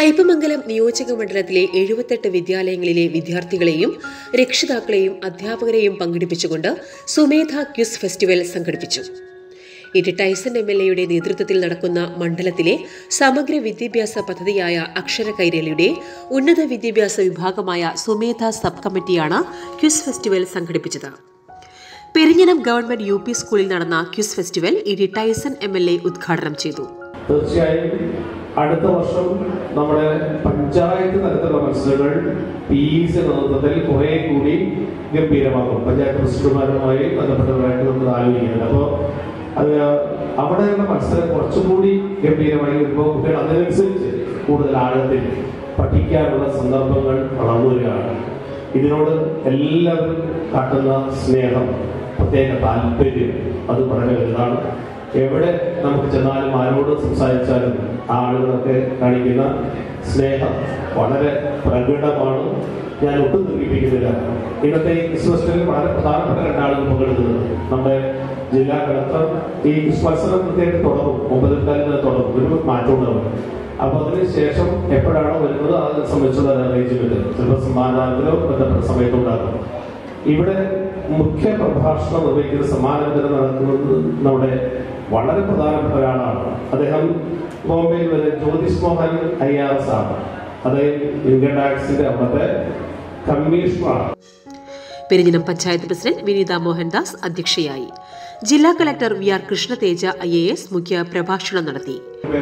കയ്പമംഗലം നിയോജക മണ്ഡലത്തിലെ 78 വിദ്യാലയങ്ങളിലെ വിദ്യാർത്ഥികളെയും രക്ഷിതാക്കളെയും അധ്യാപകരെയും പങ്കെടുപ്പിച്ചുകൊണ്ട് സുമേധ ക്വിസ് ഫെസ്റ്റിവൽ സംഘടിപ്പിച്ചു. ഇ.ടി. ടൈസൺ എം.എൽ.എയുടെ നേതൃത്വത്തിൽ നടക്കുന്ന മണ്ഡലത്തിലെ സമഗ്ര വിദ്യാഭ്യാസ പദ്ധതിയായ അക്ഷര കൈരളിയുടെ ഉന്നത വിദ്യാഭ്യാസ വിഭാഗമായ സുമേധ സബ് കമ്മിറ്റിയാണ് ക്വിസ് ഫെസ്റ്റിവൽ സംഘടിപ്പിച്ചത്. പെരിഞ്ഞനം ഗവൺമെന്റ് യു പി സ്കൂളിൽ നടന്ന quiz festival ET. Tyson MLA ഉദ്ഘാടനം ചെയ്തു. തീർച്ചയായും അടുത്ത വർഷം നമ്മുടെ പഞ്ചായത്ത് തലത്തിലുള്ള മത്സരങ്ങൾ PEC നേതൃത്വത്തിൽ കുറെ കൂടി ഗംഭീരമാകും. പഞ്ചായത്ത് പ്രസിഡന്റുമാരുമായി ബന്ധപ്പെട്ടവരായിട്ട് നമ്മൾ ആലോചിക്കുന്നത്. അപ്പോൾ അത് അവിടെയുള്ള മത്സരം കുറച്ചുകൂടി ഗംഭീരമായി വരുമ്പോൾ കുട്ടികൾ അതിനനുസരിച്ച് കൂടുതൽ ആഴത്തിൽ പഠിക്കാനുള്ള സന്ദർഭങ്ങൾ വളർന്നു വരികയാണ്. ഇതിനോട് എല്ലാവരും കാട്ടുന്ന സ്നേഹം, പ്രത്യേക താല്പര്യം അത് വളരെ വലുതാണ്. എവിടെ നമുക്ക് ചെന്നാലും ആരോട് സംസാരിച്ചാലും ആ ആളുകളൊക്കെ കാണിക്കുന്ന സ്നേഹം വളരെ പ്രകടമാണ്. ഞാൻ ഒട്ടും നിർമ്മിപ്പിക്കുന്നില്ല. ഇന്നത്തെ ഈ ക്രിസ്മസിൽ വളരെ പ്രധാനപ്പെട്ട 2 ആളുകൾ പങ്കെടുക്കുന്നത്. നമ്മുടെ ജില്ലാ കളക്ടർ ഈ മത്സരം പ്രത്യേകം തുടങ്ങും, 9:15 തുടങ്ങും, ഒരു മാറ്റം ഉണ്ടാവും. അപ്പോൾ അതിനുശേഷം എപ്പോഴാണോ വരുന്നത് അതിനെ സംബന്ധിച്ചുള്ള അറേഞ്ച്മെന്റ് ചിലപ്പോൾ സമ്മാനത്തിലോ ബന്ധപ്പെട്ട സമയത്തുണ്ടാകും. ഇവിടെ മുഖ്യ പ്രഭാഷണം നിർവഹിക്കുന്ന സമ്മാനവിതരണം നടക്കുന്നത് നമ്മുടെ വളരെ പ്രധാനപ്പെട്ട ഒരാളാണ്. അദ്ദേഹം ബോംബെയിൽ വരെ ജ്യോതിഷ് മോഹൻ IRS ആണ്. അദ്ദേഹം ഇൻകം ടാക്സിന്റെ അവിടുത്തെ കമ്മീഷണറാണ്. പെരിഞ്ഞനം പഞ്ചായത്ത് പ്രസിഡന്റ് വിനീത മോഹൻദാസ് അധ്യക്ഷയായി. ജില്ലാ കളക്ടർ VR കൃഷ്ണതേജ IAS മുഖ്യ പ്രഭാഷണം നടത്തി.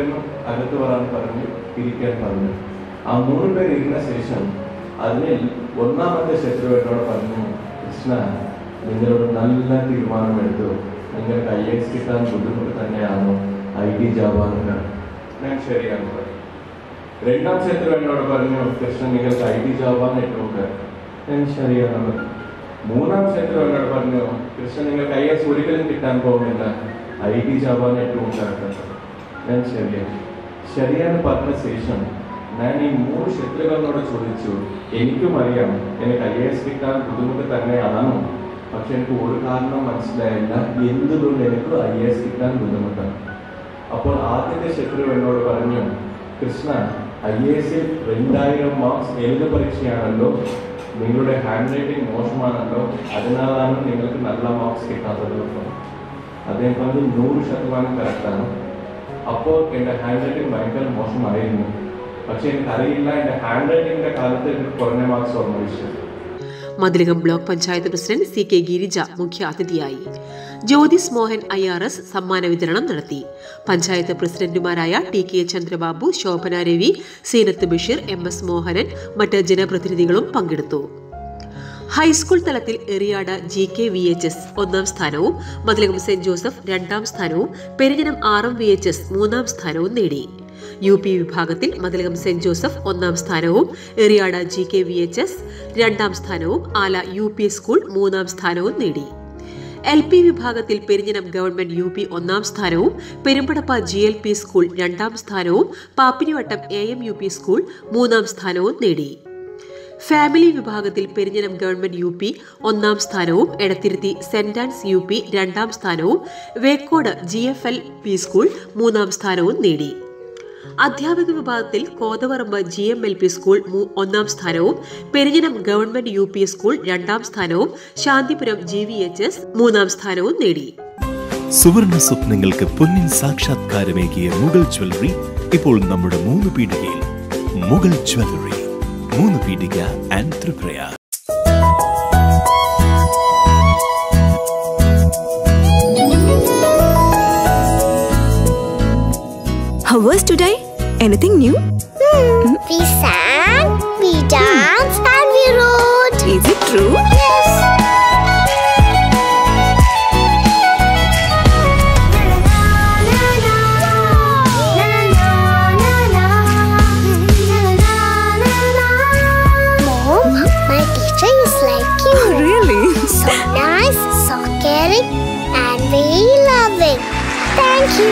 ആ 3 പേർ ഇരുന്ന ശേഷം അതിൽ ഒന്നാമത്തെ ശത്രുവിനോട് പറഞ്ഞു, കൃഷ്ണ, നിങ്ങളോട് നല്ല തീരുമാനമെടുത്തു. നിങ്ങൾക്ക് IAS കിട്ടാൻ ബുദ്ധിമുട്ട് തന്നെയാണോ IT ജാവാനുണ്ട്? ഞാൻ ശരിയാണ് പറഞ്ഞു. 2ാം ശത്രുവിനോട് പറഞ്ഞു, കൃഷ്ണ, നിങ്ങൾക്ക് IT ജാവാൻ ഇട്ടുണ്ട്. ഞാൻ ശരിയാണ് പറഞ്ഞു. 3ാം ശത്രുവിനോട് പറഞ്ഞു, കൃഷ്ണ, നിങ്ങൾക്ക് IAS ഒരിക്കലും കിട്ടാൻ പോകുന്നില്ല. IT ജാവാൻ ഏറ്റവും ഉണ്ടാക്കുന്നത്. ഞാൻ ശരിയാണ് പറഞ്ഞ ശേഷം ഞാൻ ഈ 3 ശത്രുക്കളോട് ചോദിച്ചു, എനിക്കും അറിയാം എനിക്ക് IAS കിട്ടാൻ ബുദ്ധിമുട്ട് തന്നെയാണോ, പക്ഷെ എനിക്ക് ഒരു കാരണം മനസ്സിലായില്ല എന്തുകൊണ്ട് എനിക്ക് IAS കിട്ടാൻ ബുദ്ധിമുട്ടാണ്. അപ്പോൾ ആദ്യത്തെ ശത്രു എന്നോട് പറഞ്ഞു, കൃഷ്ണ, IASൽ 2000 മാർക്സ് എഴുത പരീക്ഷയാണല്ലോ, നിങ്ങളുടെ ഹാൻഡ് റൈറ്റിംഗ് മോശമാണല്ലോ, അതിനാലാണ് നിങ്ങൾക്ക് നല്ല മാർക്സ് കിട്ടാത്തത്. അദ്ദേഹം പറഞ്ഞു 100% കറക്റ്റാണ്. അപ്പോൾ എൻ്റെ ഹാൻഡ് റൈറ്റിംഗ് ഭയങ്കര മോശമായിരുന്നു. പക്ഷെ എനിക്കറിയില്ല എൻ്റെ ഹാൻഡ് റൈറ്റിംഗിന്റെ കാലത്ത് കുറഞ്ഞ മാർക്സ് ഓർമ്മിച്ചു. Mathilakam block panchayat president CK Girija മുഖ്യ അതിഥിയായി. ജ്യോതിസ് മോഹൻ IRS സമ്മാന വിതരണം നടത്തി. പഞ്ചായത്ത് പ്രസിഡന്റുമാരായ TK ചന്ദ്രബാബു, ശോഭന രവി, സീനത്ത് ബഷീർ, MS മോഹനൻ, മറ്റ് ജനപ്രതിനിധികളും പങ്കെടുത്തു. ഹൈസ്കൂൾ തലത്തിൽ എറിയാട് GK VHS 1ാം സ്ഥാനവും മതിലകം സെന്റ് ജോസഫ് 2ാം സ്ഥാനവും പെരിഞ്ഞനം RM VHS 3ാം സ്ഥാനവും നേടി. UP വിഭാഗത്തിൽ മതിലകം സെന്റ് ജോസഫ് 1ാം സ്ഥാനവും എറിയാട് GK VHS 2ാം സ്ഥാനവും ആല UP സ്കൂൾ 3ാം സ്ഥാനവും നേടി. LP വിഭാഗത്തിൽ പെരിഞ്ഞനം ഗവൺമെന്റ് UP 1ാം സ്ഥാനവും പെരുമ്പടപ്പ GLP സ്കൂൾ 2ാം സ്ഥാനവും പാപ്പിനിവട്ടം AM UP സ്കൂൾ 3ാം സ്ഥാനവും നേടി. ഫാമിലി വിഭാഗത്തിൽ പെരിഞ്ഞനം ഗവൺമെന്റ് UP 1ാം സ്ഥാനവും എടത്തിരുത്തി സെന്റ് ആൻസ് UP 2ാം സ്ഥാനവും വേക്കോട് GFLP സ്കൂൾ 3ാം സ്ഥാനവും നേടി. അധ്യാപക വിഭാഗത്തിൽ കോതവറമ്പ് GMLP സ്കൂൾ 1ാം സ്ഥാനവും പെരിഞ്ഞനം ഗവൺമെന്റ് UP സ്കൂൾ 2ാം സ്ഥാനവും ശാന്തിപുരം GVHS 3ാം സ്ഥാനവും നേടി. സുവർണ സ്വപ്നങ്ങൾക്ക് പൊന്നിൻ സാക്ഷാത്കാരമേകിയ മുഗൾ ജ്വല്ലറി ഇപ്പോൾ നമ്മുടെ 3 പീടികയിൽ. മുഗൾ ജ്വല്ലറി, 3 പീടിക and Tripura. How was today? Anything new? We sang, we danced, and we wrote. Is it true? Yes. Mom, my teacher is like you. Oh, really? So nice, so caring, and very loving. Thank you.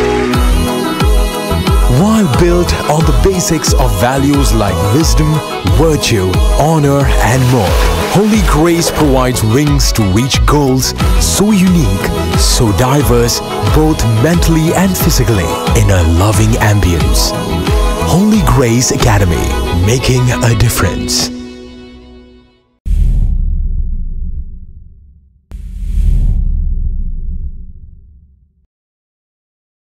While built on the basics of values like wisdom, virtue, honor and more, Holy Grace provides wings to reach goals so unique, so diverse, both mentally and physically, in a loving ambience. Holy Grace Academy, making a difference.